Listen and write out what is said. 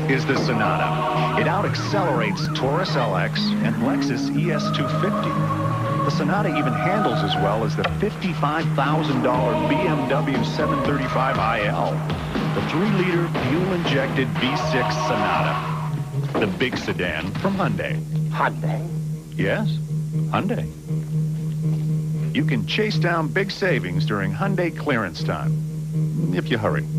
is the Sonata. It out-accelerates Taurus LX and Lexus ES250. The Sonata even handles as well as the $55,000 BMW 735iL, the 3-liter fuel-injected V6 Sonata, the big sedan from Hyundai. Hyundai? Yes, Hyundai. You can chase down big savings during Hyundai clearance time, if you hurry.